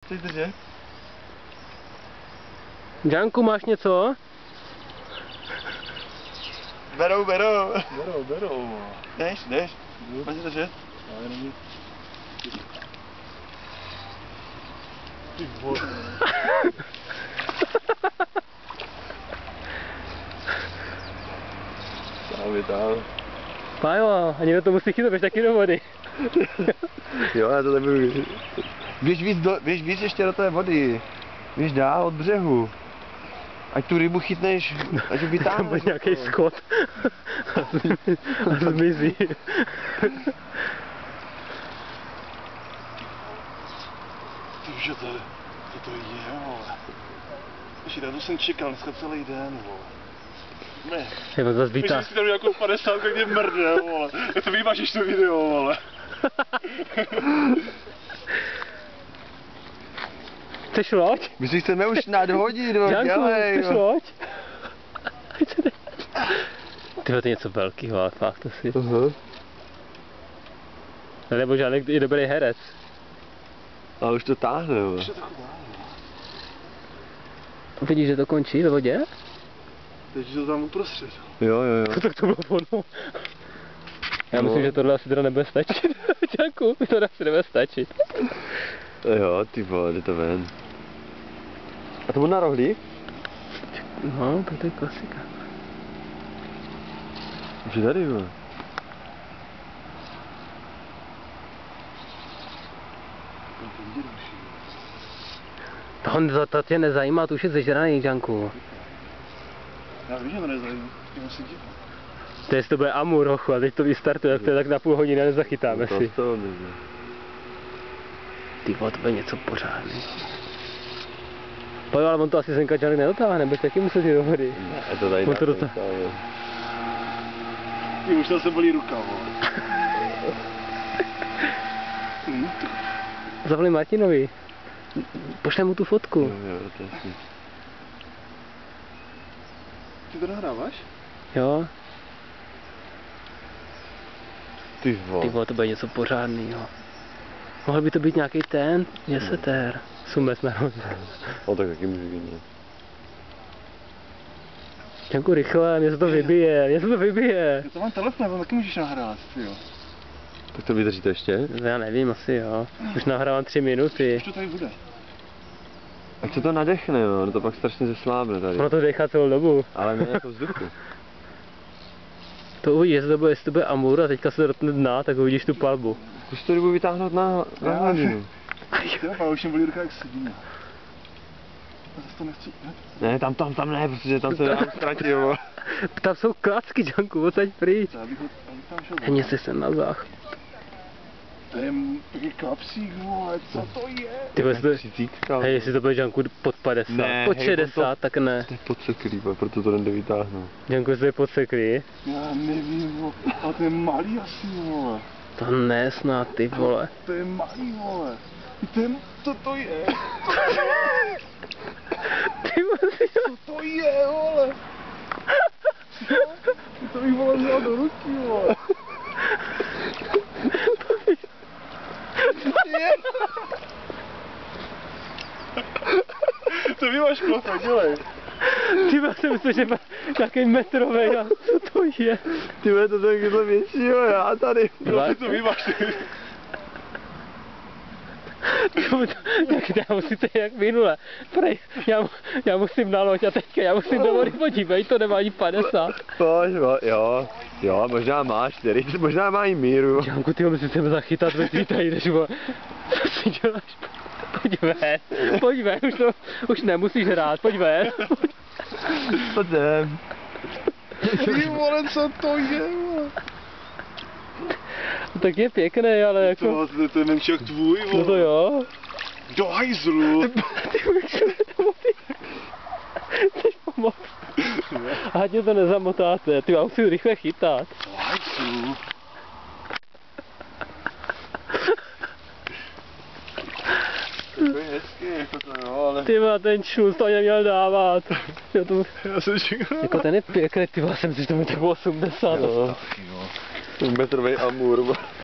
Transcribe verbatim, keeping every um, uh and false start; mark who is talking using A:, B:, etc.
A: Chceš držet?
B: Janku, máš něco?
A: Berou, berou.
C: Berou, berou.
A: Jdeš, jdeš. Máš to držet?
C: Ale není. Ty vole. Tam vytáhl.
B: Pájo, a někdo to musí chytat, běž taky do vody.
A: Jo, já to nebudu. Běž víc, do, běž víc ještě do té vody. Běž dál od břehu. Ať tu rybu chytneš, ať ji
B: Tam
A: vytáhneš.
B: bude nějaký skot. A zmizí.
C: Ty už to, co to je, vole. Ještě na to jsem čekal dneska celý den, vole. Ne.
B: Je to zase
C: Víš,
B: vítá.
C: že jsi tam nějakou padesát, jak mě mrdne, vole. Jak to vymažeš to video, vole.
B: Chceš loď?
A: My si chceme už nadhodit, no,
B: Janku,
A: dělej,
B: chceš
A: no.
B: loď? Tyhle, to je něco velkýho, ale fakt to si.
A: Aha.
B: Nebo žádný je dobrý herec.
A: A už to táhne, jo.
C: Už to tak dál.
B: Vidíš, že to končí ve vodě?
C: Teď to tam uprostřed.
A: Jo, jo, jo.
B: Tak to bylo ono. Já
A: No.
B: myslím, že tohle asi teda nebude stačit. Janku, to asi nebude stačit.
A: Jo, ty vole, jde to ven. A to bude na rohlík?
B: No, to je klasika.
A: Už je tady, jo.
B: To, to, to tě nezajímá, to už je zežraný, Janku.
C: Já vím, že to nezajímá. Já musím dívat.
B: To je, to bude amur, hochu, a teď to vystartuje, to je tak na půl hodiny a nezachytáme
A: To
B: si.
A: to nejde.
B: Ty vole, to bude něco pořádný. Pojď, ale on to asi senka Janek nedotáhne, bez taky muset jít do vody.
A: Je to tady
B: On to
A: na
B: dotá-
C: Ty už tam se bolí ruka, vole. Hm?
B: Zavoli Martinovi. Pošle mu tu fotku.
A: Jo, jo, to je jasný.
C: Ty to nahráváš?
B: Jo,
A: Ty
B: ty
A: vole.
B: vole, to bude něco pořádného. Mohl by to být nějaký ten, jesetér. Sumec na roze.
A: O, tak taky může být, ne?
B: Janku, rychle, mě se to vybije, mě se to vybije.
C: Já to mám telefon, tam taky můžeš nahrát, ty jo.
A: Tak to vydržíte ještě?
B: Já nevím, asi jo. Už nahrávám tři minuty.
C: Už to tady bude.
A: Ať se to nadechne, jo, no to pak strašně zeslábne tady.
B: Ono to dechá celou dobu.
A: Ale ne jako vzduchu.
B: To uvidíš, jestli to bude, jestli to bude amur a teďka se dotkne dna, tak uvidíš tu palbu.
A: Zkus to rybu vytáhnout na, na hladinu.
C: Jo, ale už mě bolí ruka jak sedí. A zase to nechci.
A: Ne, tam, tam, tam ne, protože tam se dám ztratit, jo.
B: Tam jsou klacky, Janku, odsaď pryč.
C: Já bych ho já bych tam šel.
B: Hně si sem na zách.
C: To je taky klapsík, vole, co to je?
B: Ty vole, jestli to,
A: Třicítka.
B: hej, jestli to bude Janku pod padesát,
A: Ne,
B: pod
A: hej,
B: šedesát, tak ne.
A: To je podseklý, proto to nejde vytáhnout.
B: Janku, jestli je podseklý.
C: Já nevím, vole. Ale to je malý asi, vole.
B: To ne snad, ty vole.
C: To je malý, vole. To je, co to je?
B: Ty vole, ty
C: Co to je, vole? Ty to bych, vole, vzal do ruky, vole. To mi máš klofa, dělej.
B: Ty vole, jsem myslel, že má nějaký metrovej, a co to je?
A: Ty vole, to je takhle většího, já tady.
B: Dva-
C: To mi máš.
B: Ty vole, to- tak já musím to jak minule. Prej, já, mu- já musím na loď a teďka já musím do vody, podívej, to nemá ani padesát.
A: Pojď, jo, jo, možná máš čtyři, možná má i míru.
B: Janku, ty ho musím sem zachytat, ve ty tady jdeš, vole. Co si děláš? Pojď ven, pojď ven, už, to, už nemusíš hrát, pojď ven.
A: Pojď sem.
C: Ty vole, co to je, vole?
B: Tak je pěkný, ale jako...
C: To, to, to je menší jak tvůj, vole.
B: No to jo.
C: Do hajzlu.
B: Ty vole, jak se to vody. Chceš pomoct? Ať mě to nezamotáte, ty já musím rychle chytat.
C: Do hajzlu. To je hezký, jako to jo, ale...
B: Ty vole, ten šus to neměl dávat. Já to...
C: Já jsem čekal.
B: Jako ten je pěkný, ty vole, jsem si, že to mi tak bylo osmdesát.
A: Jo,
C: Jo.
A: metrovej amur.